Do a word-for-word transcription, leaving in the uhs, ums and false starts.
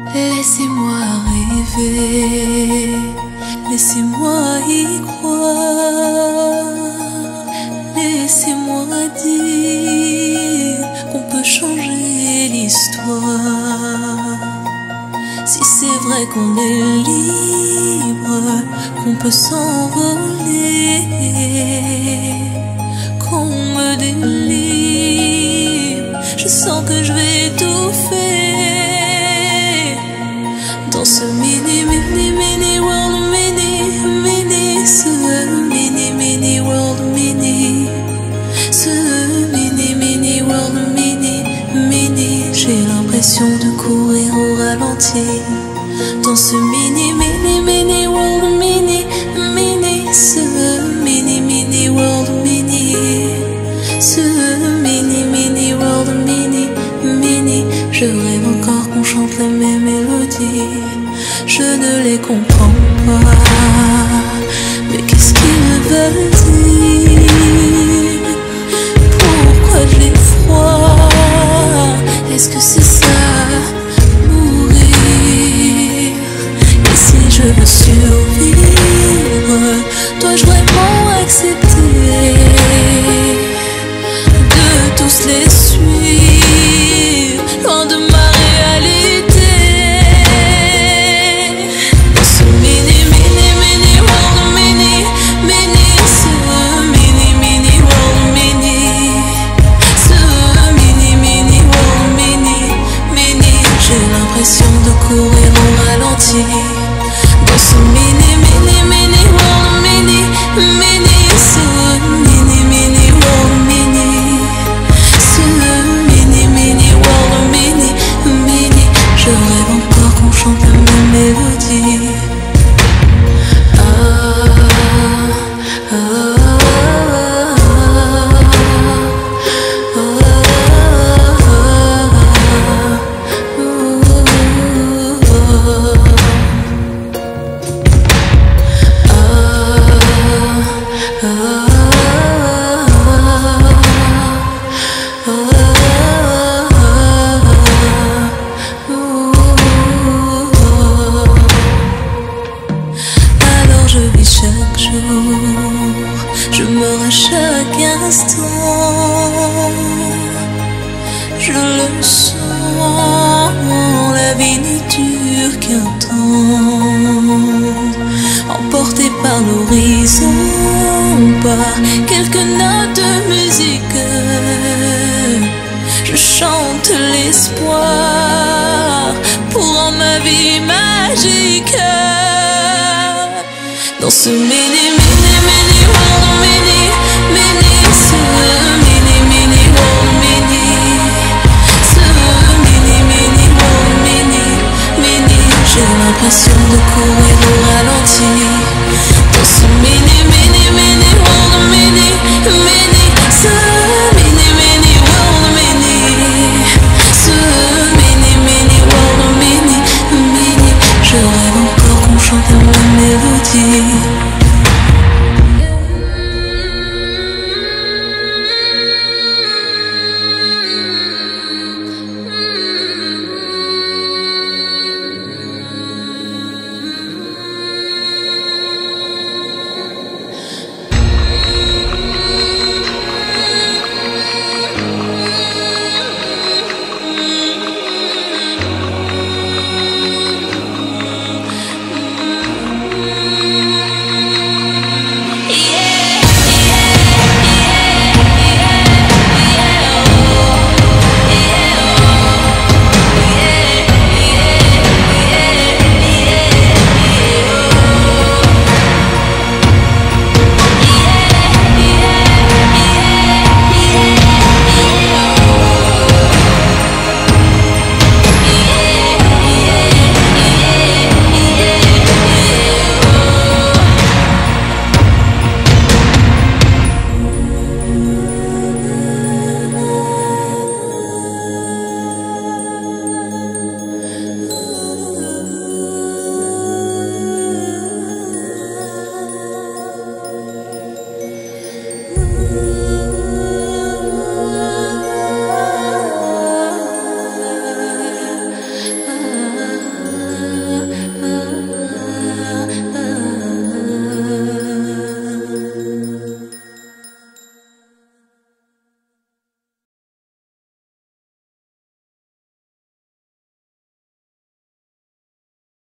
Laissez-moi rêver, laissez-moi y croire, laissez-moi dire qu'on peut changer l'histoire. Si c'est vrai qu'on est libre, qu'on peut s'envoler, qu'on me délivre, je sens que je vais étouffer dans ce mini, mini, mini world, mini, mini, ce mini, mini world, mini, ce mini, mini world, mini, mini. J'ai l'impression de courir au ralenti dans ce mini, mini, mini world, mini, mini, ce mini, mini world, mini, ce mini, mini world, mini, mini. Je rêve encore qu'on chante la même mélodie. Je ne les comprends pas, mais qu'est-ce qu'ils veulent dire? Pourquoi j'ai froid? Est-ce que c'est ça, mourir? Et si je veux survivre, dois-je vraiment accepter de tous les suivre, loin de ma réalité? Dans ce mini, mini, mini world, mini, mini, ce mini, mini world, mini, ce mini, mini world, mini, mini. J'ai l'impression de courir au ralenti dans ce mini, mini, mini world, mini, mini, ce mini, mini world, mini, ce mini, mini world, mini, mini. Je rêve encore qu'on chante la même mélodie. Ah, ah, ah, alors je vis chaque jour, je meurs à chaque instant. Je le sens, la vie n'est dure qu'un temps. Emporté par l'horizon, par quelques notes de musique, je chante l'espoir pour rendre ma vie magique. Dans ce mini, mini, mini world, mini, mini, ce mini, mini world, mini, ce mini, mini world, mini, mini. J'ai l'impression de courir au ralenti dans ce mini, mini, mini world, mini, mini, ce mini, mini world, mini, ce mini, mini world, mini, mini. Je rêve encore qu'on chante la même mélodie.